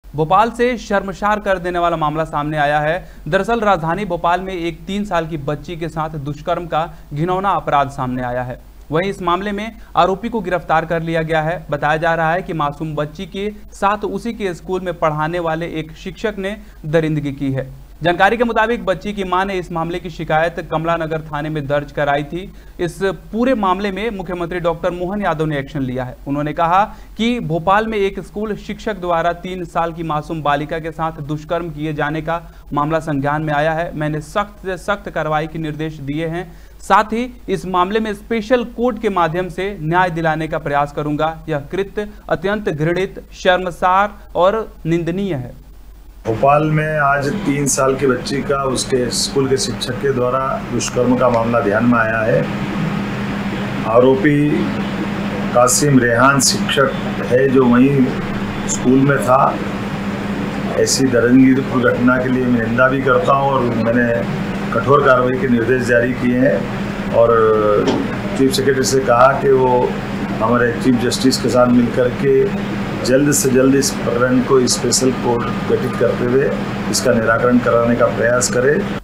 भोपाल से शर्मसार कर देने वाला मामला सामने आया है। दरअसल राजधानी भोपाल में एक 3 साल की बच्ची के साथ दुष्कर्म का घिनौना अपराध सामने आया है। वहीं इस मामले में आरोपी को गिरफ्तार कर लिया गया है। बताया जा रहा है कि मासूम बच्ची के साथ उसी के स्कूल में पढ़ाने वाले एक शिक्षक ने दरिंदगी की है। जानकारी के मुताबिक बच्ची की मां ने इस मामले की शिकायत कमला नगर थाने में दर्ज कराई थी। इस पूरे मामले में मुख्यमंत्री डॉक्टर मोहन यादव ने एक्शन लिया है। उन्होंने कहा कि भोपाल में एक स्कूल शिक्षक द्वारा 3 साल की मासूम बालिका के साथ दुष्कर्म किए जाने का मामला संज्ञान में आया है। मैंने सख्त से सख्त कार्रवाई के निर्देश दिए हैं। साथ ही इस मामले में स्पेशल कोर्ट के माध्यम से न्याय दिलाने का प्रयास करूंगा। यह कृत्य अत्यंत घृणित, शर्मसार और निंदनीय है। भोपाल में आज 3 साल की बच्ची का उसके स्कूल के शिक्षक के द्वारा दुष्कर्म का मामला ध्यान में आया है। आरोपी कासिम रेहान शिक्षक है जो वहीं स्कूल में था। ऐसी दरिंदगी घटना के लिए मैं निंदा भी करता हूं और मैंने कठोर कार्रवाई के निर्देश जारी किए हैं और चीफ सेक्रेटरी से कहा कि वो हमारे चीफ जस्टिस के साथ मिलकर के जल्द से जल्द इस प्रकरण को स्पेशल कोर्ट गठित करते हुए इसका निराकरण कराने का प्रयास करें।